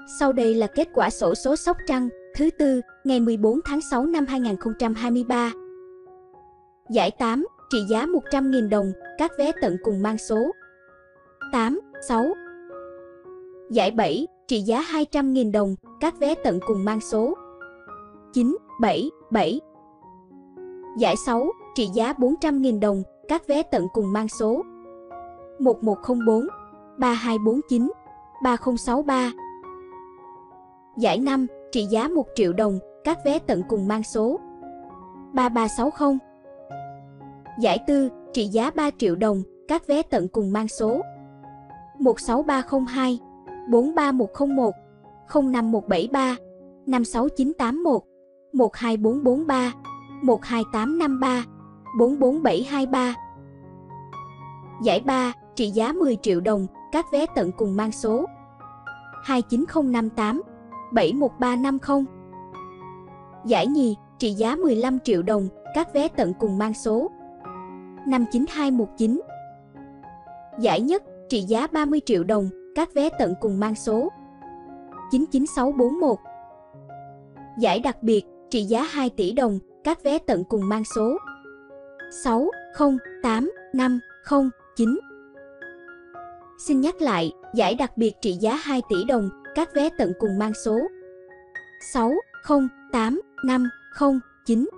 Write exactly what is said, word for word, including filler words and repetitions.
Sau đây là kết quả xổ số Sóc Trăng thứ tư ngày mười bốn tháng sáu năm hai nghìn không trăm hai mươi ba. Giải tám trị giá một trăm nghìn đồng, các vé tận cùng mang số tám, sáu. Giải bảy trị giá hai trăm nghìn đồng, các vé tận cùng mang số chín, bảy, bảy. Giải sáu trị giá bốn trăm nghìn đồng, các vé tận cùng mang số một một không bốn, ba hai bốn chín, ba không sáu ba. Giải năm trị giá một triệu đồng, các vé tận cùng mang số ba ba sáu không. Giải tư trị giá ba triệu đồng, các vé tận cùng mang số một sáu ba không hai, bốn ba một không một, không năm một bảy ba, năm sáu chín tám một, một hai bốn bốn ba, một hai tám năm ba, bốn bốn bảy hai ba. Giải ba trị giá mười triệu đồng, các vé tận cùng mang số hai chín không năm tám, bảy một ba năm không. Giải nhì trị giá mười lăm triệu đồng, các vé tận cùng mang số năm chín hai một chín. Giải nhất trị giá ba mươi triệu đồng, các vé tận cùng mang số chín chín sáu bốn một. Giải đặc biệt trị giá hai tỷ đồng, các vé tận cùng mang số sáu không tám năm không chín. Xin nhắc lại, giải đặc biệt trị giá hai tỷ đồng, các vé tận cùng mang số sáu không tám năm không chín.